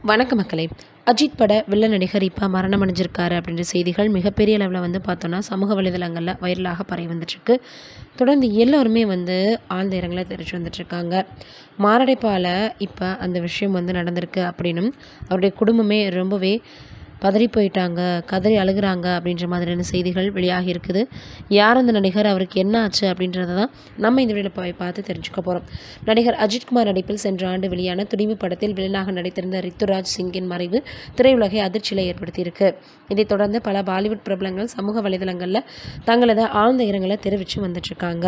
வணக்கம் மக்களே. அஜித் பட வில்லன் நடிகர் இப்போ மரணம் அடைஞ்சிருக்காரு அப்படின்ற செய்திகள் மிகப்பெரிய அளவில் பார்த்தோன்னா சமூக வலைதளங்களில் வைரலாக பரவி வந்துட்டுருக்கு. தொடர்ந்து எல்லோருமே ஆழ்ந்த இரங்கலை தெரிவித்து வந்துட்டுருக்காங்க. மாரடைப்பால் இப்போ அந்த விஷயம் நடந்திருக்கு அப்படின்னும் அவருடைய குடும்பமே ரொம்பவே பதறி போயிட்டாங்க, கதறி அழுகிறாங்க அப்படின்ற மாதிரியான செய்திகள் வெளியாகி இருக்குது. யார் அந்த நடிகர், அவருக்கு என்ன ஆச்சு அப்படின்றத தான் நம்ம இந்த வீடியோவில் போய் பார்த்து தெரிஞ்சுக்க போகிறோம். நடிகர் அஜித்குமார் நடிப்பில் சென்ற ஆண்டு வெளியான துணிவு படத்தில் வில்லனாக நடித்திருந்த ரித்துராஜ் சிங்கின் மறைவு திரையுலகை அதிர்ச்சியை ஏற்படுத்தியிருக்கு. இதைத் தொடர்ந்து பல பாலிவுட் பிரபலங்கள் சமூக வலைதளங்களில் தங்களது ஆழ்ந்த இரங்கலை தெரிவித்து வந்துட்டுருக்காங்க.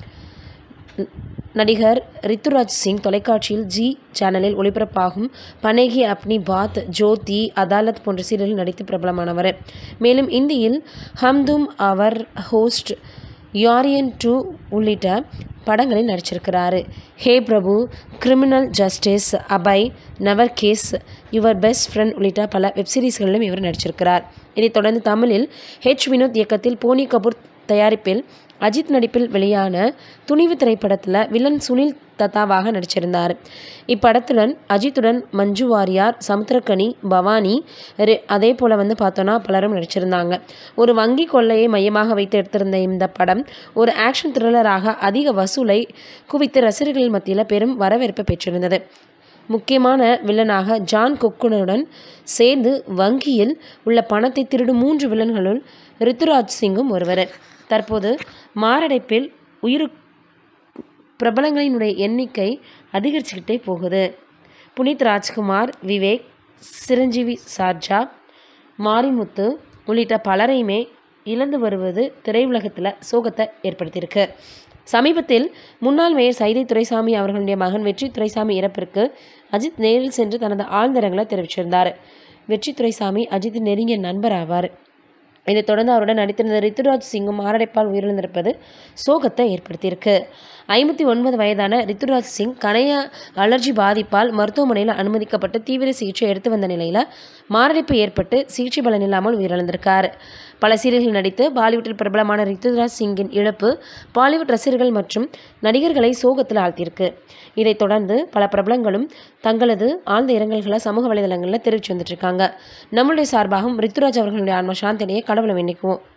நடிகர் ரித்துராஜ் சிங் தொலைக்காட்சியில் ஜி சேனலில் ஒளிபரப்பாகும் பனேகி அப்னி பாத், ஜோதி, அதாலத் போன்ற சீரியலில் நடித்து பிரபலமானவர். மேலும் இந்தியில் ஹம்தும், அவர் ஹோஸ்ட், யாரியன் 2 உள்ளிட்ட படங்களில் நடிச்சிருக்கிறாரு. Hey Prabhu, criminal justice, Abhay, never kiss, your best friend உள்ளிட்ட பல வெப்சீரிஸ்களிலும் இவர் நடிச்சிருக்கிறார். இதைத் தொடர்ந்து தமிழில் வினோத் இயக்கத்தில் போனி கபூர் தயாரிப்பில் அஜித் நடிப்பில் வெளியான துணிவு திரைப்படத்தில் வில்லன் சுனில் தத்தாவாக நடிச்சிருந்தார். இப்படத்துடன் அஜித்துடன் மஞ்சு வாரியார், சமுத்திரக்கனி, பவானி, அதே போல் பார்த்தோன்னா பலரும் நடிச்சிருந்தாங்க. ஒரு வங்கி கொள்ளையை மையமாக வைத்து எடுத்திருந்த இந்த படம் ஒரு ஆக்ஷன் த்ரில்லராக அதிக வசூலை குவித்து ரசிகர்கள் மத்தியில் பெரும் வரவேற்பை பெற்றிருந்தது. முக்கியமான வில்லனாக ஜான் கொக்குனுடன் சேர்ந்து வங்கியில் உள்ள பணத்தை திருடும் 3 வில்லன்களுள் ரித்துராஜ் சிங்கும் ஒருவர். தற்போது மாரடைப்பில் பிரபலங்களினுடைய எண்ணிக்கை அதிகரிச்சுக்கிட்டே போகுது. புனித் ராஜ்குமார், விவேக், சிரஞ்சீவி சார்ஜா, மாரிமுத்து உள்ளிட்ட பலரையுமே இழந்து வருவது திரையுலகத்தில் சோகத்தை ஏற்படுத்தியிருக்கு. சமீபத்தில் முன்னாள் மேயர் சைதை துரைசாமி அவர்களுடைய மகன் வெற்றி துரைசாமி இறப்பிற்கு அஜித் நேரில் சென்று தனது ஆழ்ந்த இரங்கலை தெரிவிச்சிருந்தார். வெற்றி துரைசாமி அஜித்தின் நெருங்கிய நண்பர் ஆவார். இதைத் தொடர்ந்து அவருடன் நடித்திருந்த ரித்துராஜ் சிங்கும் மாரடைப்பால் உயிரிழந்திருப்பது சோகத்தை ஏற்படுத்தியிருக்கு. 59 வயதான ரித்துராஜ் சிங் கணைய அலர்ஜி பாதிப்பால் மருத்துவமனையில் அனுமதிக்கப்பட்டு தீவிர சிகிச்சை எடுத்து வந்த நிலையில் மாரடைப்பு ஏற்பட்டு சிகிச்சை பலன் இல்லாமல் உயிரிழந்திருக்கார். பல சீரியல்கள் நடித்து பாலிவுட்டில் பிரபலமான ரித்துராஜ் சிங்கின் இழப்பு பாலிவுட் ரசிகர்கள் மற்றும் நடிகர்களை சோகத்தில் ஆழ்த்தியிருக்கு. இதைத் தொடர்ந்து பல பிரபலங்களும் தங்களது ஆழ்ந்த இரங்கல்களை சமூக வலைதளங்களில் தெரிவித்து வந்துட்டு இருக்காங்க. நம்மளுடைய சார்பாகவும் ரித்துராஜ் அவர்களுடைய ஆன்ம சாந்தியை கடவுளை வேண்டிக்குவோம்.